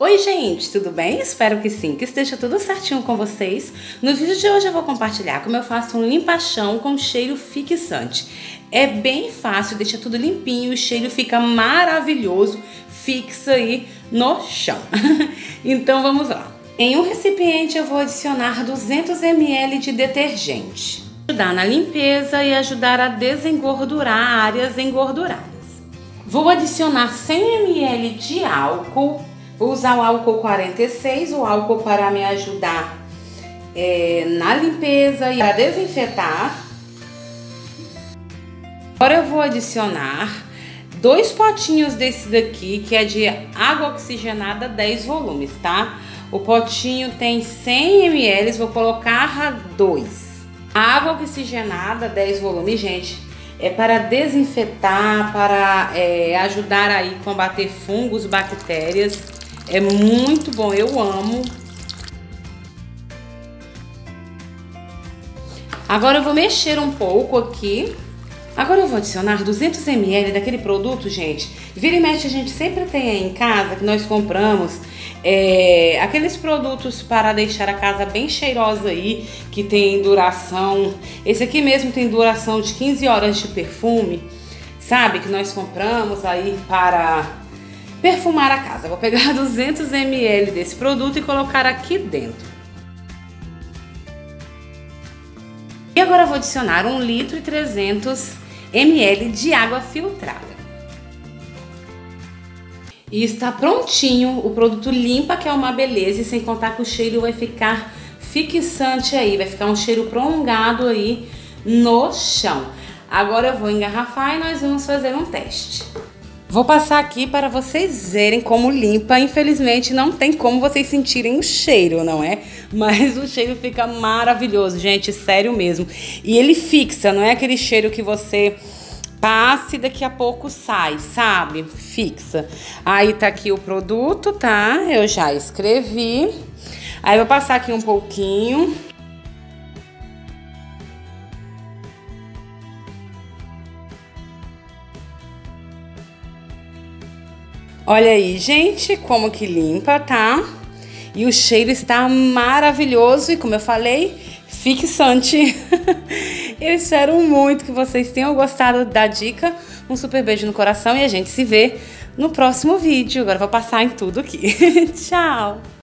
Oi gente, tudo bem? Espero que sim, que esteja tudo certinho com vocês. No vídeo de hoje eu vou compartilhar como eu faço um limpa-chão com cheiro fixante. É bem fácil, deixa tudo limpinho, o cheiro fica maravilhoso, fixa aí no chão. Então vamos lá. Em um recipiente eu vou adicionar 200 ml de detergente. Ajudar na limpeza e ajudar a desengordurar áreas engorduradas. Vou adicionar 100 ml de álcool. Vou usar o álcool 46, o álcool para me ajudar na limpeza e para desinfetar. Agora eu vou adicionar 2 potinhos desse daqui, que é de água oxigenada 10 volumes, tá? O potinho tem 100 ml, vou colocar 2. A água oxigenada 10 volumes, gente, é para desinfetar, para ajudar aí a combater fungos, bactérias. É muito bom, eu amo. Agora eu vou mexer um pouco aqui. Agora eu vou adicionar 200 ml daquele produto, gente. Vira e mexe a gente sempre tem aí em casa, que nós compramos aqueles produtos para deixar a casa bem cheirosa aí, que tem duração. Esse aqui mesmo tem duração de 15 horas de perfume, sabe? Que nós compramos aí para perfumar a casa. Vou pegar 200 ml desse produto e colocar aqui dentro. E agora eu vou adicionar 1 litro e 300 ml de água filtrada. E está prontinho, o produto limpa, que é uma beleza, e sem contar que o cheiro vai ficar fixante aí, vai ficar um cheiro prolongado aí no chão. Agora eu vou engarrafar e nós vamos fazer um teste. Vou passar aqui para vocês verem como limpa. Infelizmente não tem como vocês sentirem o cheiro, não é? Mas o cheiro fica maravilhoso, gente, sério mesmo. E ele fixa, não é aquele cheiro que você passa e daqui a pouco sai, sabe? Fixa. Aí tá aqui o produto, tá? Eu já escrevi. Aí eu vou passar aqui um pouquinho. Olha aí, gente, como que limpa, tá? E o cheiro está maravilhoso e, como eu falei, fixante. Eu espero muito que vocês tenham gostado da dica. Um super beijo no coração e a gente se vê no próximo vídeo. Agora eu vou passar em tudo aqui. Tchau!